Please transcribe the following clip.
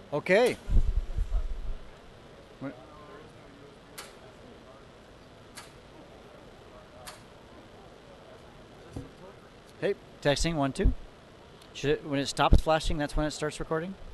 Okay. Hey, texting 1 2. When it stops flashing, that's when it starts recording.